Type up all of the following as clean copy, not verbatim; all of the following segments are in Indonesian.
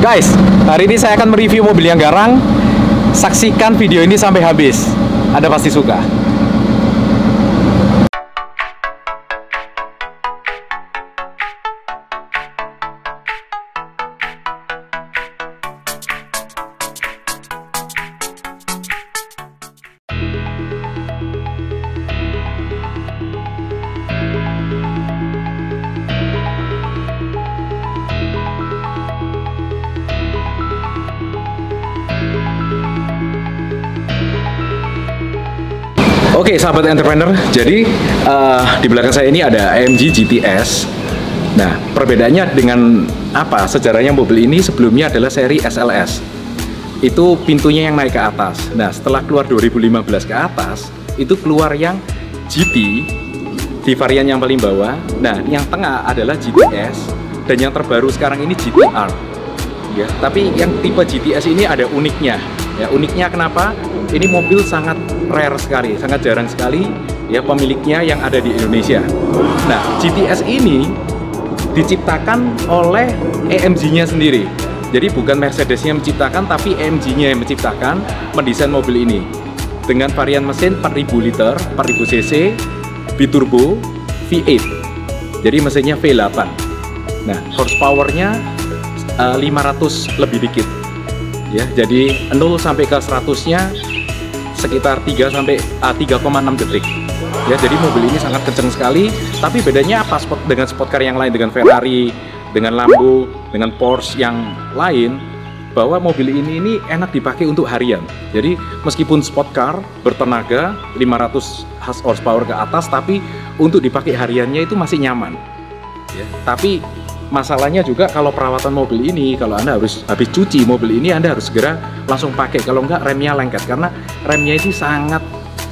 Guys, hari ini saya akan mereview mobil yang garang. Saksikan video ini sampai habis. Anda pasti suka. Oke, sahabat entrepreneur, jadi di belakang saya ini ada AMG GTS. Nah, perbedaannya dengan apa? Sejarahnya mobil ini sebelumnya adalah seri SLS. Itu pintunya yang naik ke atas. Nah, setelah keluar 2015 ke atas, itu keluar yang GT di varian yang paling bawah. Nah, yang tengah adalah GTS dan yang terbaru sekarang ini GTR. Ya, tapi yang tipe GTS ini ada uniknya. Ya, uniknya kenapa? Ini mobil sangat rare sekali, sangat jarang sekali ya pemiliknya yang ada di Indonesia. Nah, GTS ini diciptakan oleh AMG-nya sendiri. Jadi bukan Mercedes-nya menciptakan, tapi AMG-nya yang menciptakan, mendesain mobil ini dengan varian mesin 4000 liter, 4000 cc, biturbo, V8. Jadi mesinnya V8. Nah, horsepower-nya 500 lebih dikit. Ya, jadi 0 sampai ke 100-nya sekitar 3,6 detik. Ya, jadi mobil ini sangat kenceng sekali. Tapi bedanya apa dengan sport car yang lain, dengan Ferrari, dengan Lambo, dengan Porsche yang lain, bahwa mobil ini enak dipakai untuk harian. Jadi meskipun sport car bertenaga 500 horsepower ke atas, tapi untuk dipakai hariannya itu masih nyaman. Ya, tapi masalahnya juga kalau perawatan mobil ini, kalau Anda habis cuci mobil ini, Anda harus segera langsung pakai. Kalau enggak, remnya lengket, karena remnya ini sangat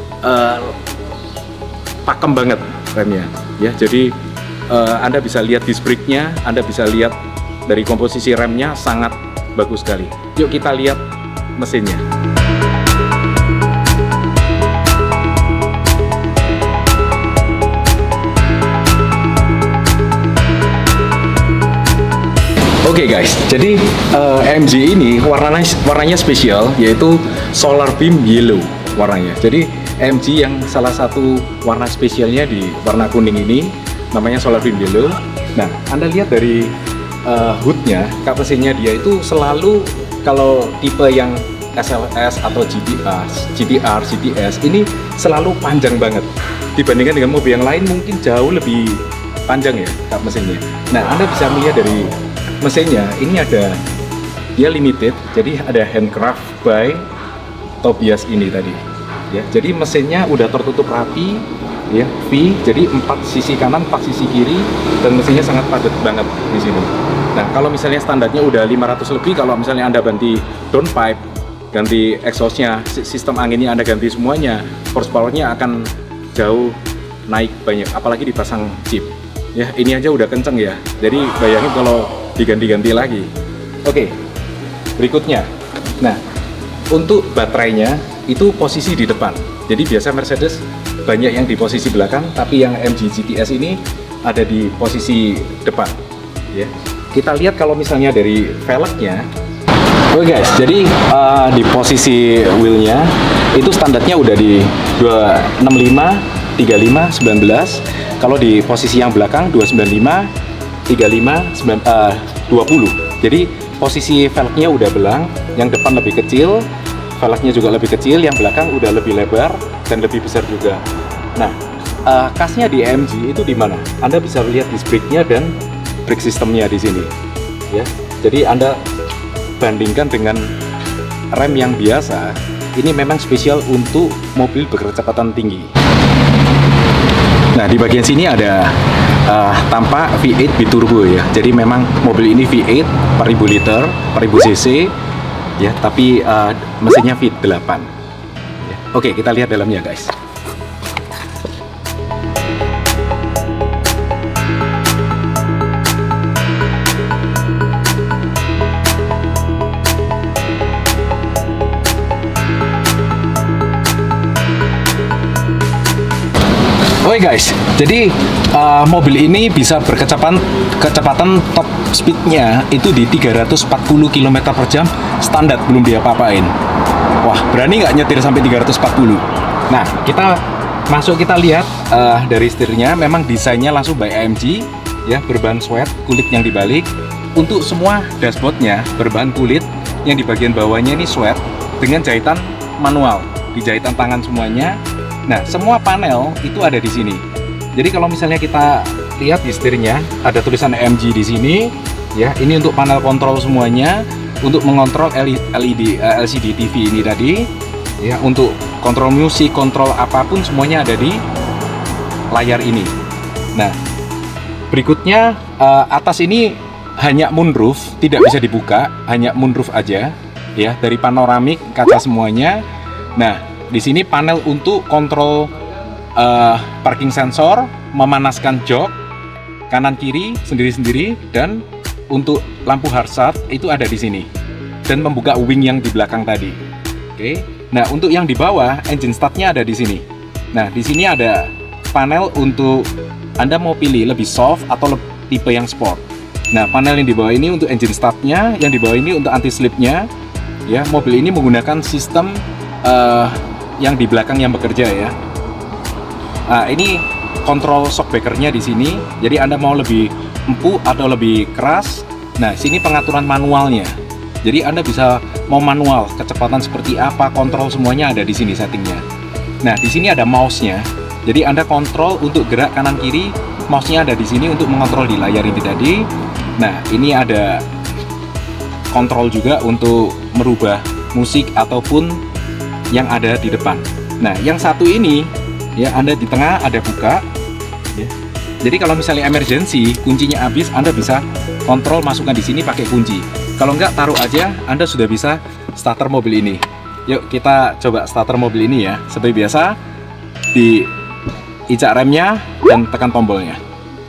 pakem banget remnya. Ya, jadi Anda bisa lihat disc brake-nya, Anda bisa lihat dari komposisi remnya sangat bagus sekali. Yuk kita lihat mesinnya. Oke guys, jadi AMG ini warnanya spesial, yaitu Solar Beam Yellow warnanya. Jadi AMG yang salah satu warna spesialnya di warna kuning ini namanya Solar Beam Yellow. Nah, Anda lihat dari hoodnya, kap mesinnya dia itu selalu, kalau tipe yang SLS atau GTR, GTS ini selalu panjang banget. Dibandingkan dengan mobil yang lain mungkin jauh lebih panjang ya kap mesinnya. Nah, Anda bisa melihat dari mesinnya ini dia limited, jadi ada handcraft by Tobias ini tadi. Ya, jadi mesinnya udah tertutup rapi, ya, V, jadi 4 sisi kanan, 4 sisi kiri, dan mesinnya sangat padat banget di sini. Nah, kalau misalnya standarnya udah 500 lebih, kalau misalnya Anda ganti downpipe, ganti exhaustnya, sistem anginnya Anda ganti semuanya, horsepower-nya akan jauh naik banyak, apalagi dipasang chip. Ya, ini aja udah kenceng ya. Jadi bayangin kalau diganti-ganti lagi. Oke, berikutnya. Nah, untuk baterainya itu posisi di depan. Jadi biasa Mercedes banyak yang di posisi belakang, tapi yang AMG GTS ini ada di posisi depan. Ya, kita lihat kalau misalnya dari velgnya. Oke guys, jadi di posisi wheelnya itu standarnya udah di 265, 35, 19. Kalau di posisi yang belakang 295, 35, 20. Jadi posisi velgnya udah belang, yang depan lebih kecil, velgnya juga lebih kecil, yang belakang udah lebih lebar dan lebih besar juga. Nah, khasnya di AMG itu di mana? Anda bisa lihat disc brake-nya dan brake systemnya di sini. Ya, jadi Anda bandingkan dengan rem yang biasa, ini memang spesial untuk mobil berkecepatan tinggi. Nah, di bagian sini ada tampak V8 biturbo ya. Jadi memang mobil ini V8 4000 liter, 4000 cc ya, tapi mesinnya V8. Ya. Oke, kita lihat dalamnya guys. Oke guys, jadi mobil ini bisa kecepatan top speednya itu di 340 km per jam standar, belum dia apa-apain. Wah, berani nggak nyetir sampai 340? Nah, kita lihat dari setirnya, memang desainnya langsung by AMG ya, berbahan sweat, kulit yang dibalik. Untuk semua dashboardnya berbahan kulit, yang di bagian bawahnya ini sweat dengan jahitan manual, di jahitan tangan semuanya. Nah, semua panel itu ada di sini. Jadi kalau misalnya kita lihat di setirnya, ada tulisan AMG di sini. Ya, ini untuk panel kontrol semuanya, untuk mengontrol LCD TV ini tadi. Ya, untuk kontrol musik, kontrol apapun semuanya ada di layar ini. Nah, berikutnya atas ini hanya moonroof, tidak bisa dibuka, hanya moonroof aja. Ya, dari panoramik kaca semuanya. Nah, di sini panel untuk kontrol parking sensor, memanaskan jok kanan kiri sendiri-sendiri, dan untuk lampu hazard itu ada di sini, dan membuka wing yang di belakang tadi. Oke. Nah, untuk yang di bawah engine startnya ada di sini. Nah, di sini ada panel untuk Anda mau pilih lebih soft atau tipe yang sport. Nah, panel yang di bawah ini untuk engine startnya, yang di bawah ini untuk anti slipnya. Ya, mobil ini menggunakan sistem yang di belakang yang bekerja ya. Nah, ini kontrol shock breakernya di sini. Jadi Anda mau lebih empuk atau lebih keras. Nah, sini pengaturan manualnya. Jadi Anda bisa mau manual, kecepatan seperti apa, kontrol semuanya ada di sini settingnya. Nah, di sini ada mouse-nya. Jadi Anda kontrol untuk gerak kanan kiri, mouse-nya ada di sini untuk mengontrol di layar ini tadi. Nah, ini ada kontrol juga untuk merubah musik ataupun yang ada di depan. Nah, yang satu ini ya, Anda di tengah ada buka ya. Jadi kalau misalnya emergency, kuncinya habis, Anda bisa kontrol masukkan di sini pakai kunci. Kalau enggak, taruh aja, Anda sudah bisa starter mobil ini. Yuk kita coba starter mobil ini ya. Seperti biasa, diinjak remnya dan tekan tombolnya.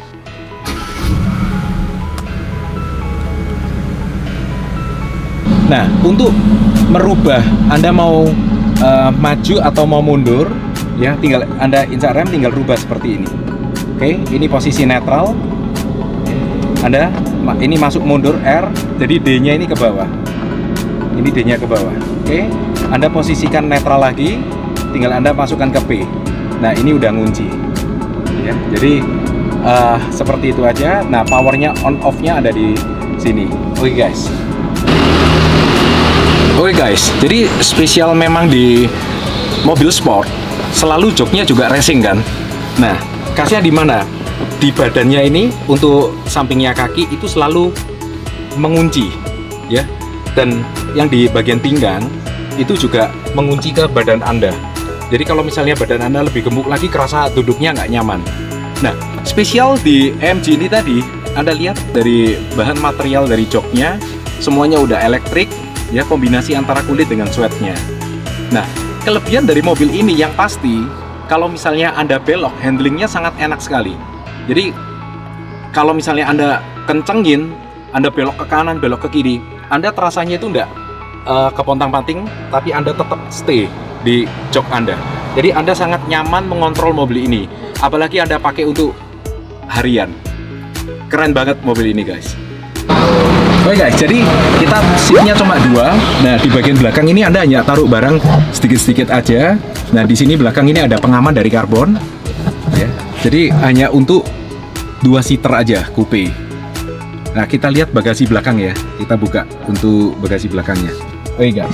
Nah, untuk merubah Anda mau maju atau mau mundur ya, tinggal Anda injak rem, tinggal rubah seperti ini. Oke, ini posisi netral. Anda ini masuk mundur R, jadi D-nya ini ke bawah. Ini D-nya ke bawah. Oke, Anda posisikan netral lagi, tinggal Anda masukkan ke P. Nah, ini udah ngunci. Ya, jadi seperti itu aja. Nah, powernya on off-nya ada di sini. Oke guys, jadi spesial memang di mobil sport selalu joknya juga racing kan. Nah, khasnya di mana? Di badannya ini untuk sampingnya kaki itu selalu mengunci ya, dan yang di bagian pinggang itu juga mengunci ke badan Anda. Jadi kalau misalnya badan Anda lebih gemuk lagi, kerasa duduknya nggak nyaman. Nah, spesial di AMG ini tadi, Anda lihat dari bahan material dari joknya semuanya udah elektrik ya, kombinasi antara kulit dengan sweatnya. Nah, kelebihan dari mobil ini yang pasti, kalau misalnya Anda belok, handlingnya sangat enak sekali. Jadi kalau misalnya Anda kencengin, Anda belok ke kanan, belok ke kiri, Anda terasanya itu enggak kepontang-panting, tapi Anda tetap stay di jok Anda. Jadi Anda sangat nyaman mengontrol mobil ini, apalagi Anda pakai untuk harian. Keren banget mobil ini guys. Oke guys, jadi kita seatnya cuma 2. Nah, di bagian belakang ini Anda hanya taruh barang sedikit-sedikit aja. Nah, di sini belakang ini ada pengaman dari karbon ya. Jadi hanya untuk 2 seater aja, coupe. Nah, kita lihat bagasi belakang ya. Kita buka untuk bagasi belakangnya. Oke guys.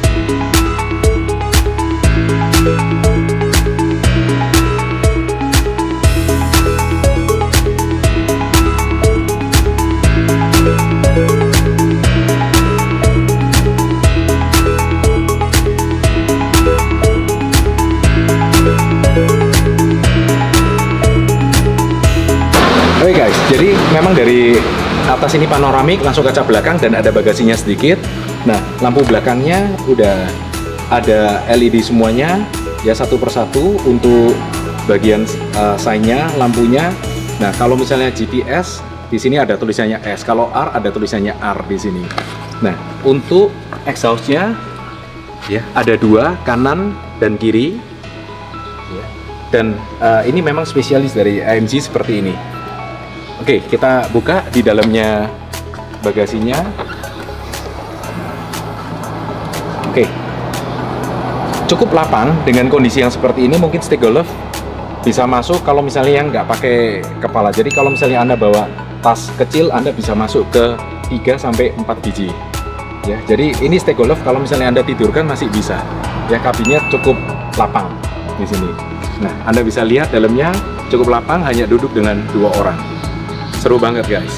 Oke guys, jadi memang dari atas ini panoramik, langsung kaca belakang dan ada bagasinya sedikit. Nah, lampu belakangnya udah ada LED semuanya ya, satu persatu untuk bagian sign-nya, lampunya. Nah, kalau misalnya GPS di sini ada tulisannya S, kalau R ada tulisannya R di sini. Nah, untuk exhaust-nya ya ada 2, kanan dan kiri. Ya. Dan ini memang spesialis dari AMG seperti ini. Oke, kita buka di dalamnya bagasinya. Oke, cukup lapang dengan kondisi yang seperti ini. Mungkin stick golf bisa masuk kalau misalnya yang nggak pakai kepala. Jadi kalau misalnya Anda bawa tas kecil, Anda bisa masuk ke 3-4 biji. Ya, jadi ini stick golf kalau misalnya Anda tidurkan masih bisa. Ya, kabinnya cukup lapang di sini. Nah, Anda bisa lihat dalamnya cukup lapang, hanya duduk dengan 2 orang. Seru banget guys.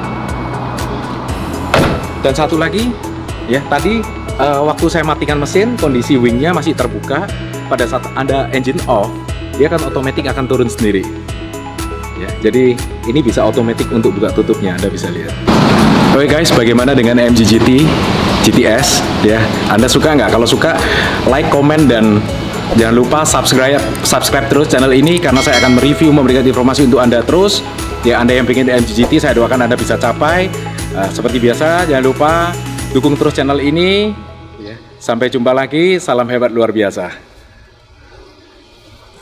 Dan satu lagi, ya tadi waktu saya matikan mesin, kondisi wingnya masih terbuka. Pada saat Anda engine off, dia kan otomatis akan turun sendiri. Ya, jadi ini bisa otomatis untuk buka tutupnya, Anda bisa lihat. Oke guys, bagaimana dengan AMG GT, GTS? Ya, Anda suka nggak? Kalau suka, like, komen, dan jangan lupa subscribe terus channel ini karena saya akan mereview, memberikan informasi untuk Anda terus. Ya, Anda yang pengen AMG GT, saya doakan Anda bisa capai. Seperti biasa, jangan lupa dukung terus channel ini. Sampai jumpa lagi, salam hebat luar biasa.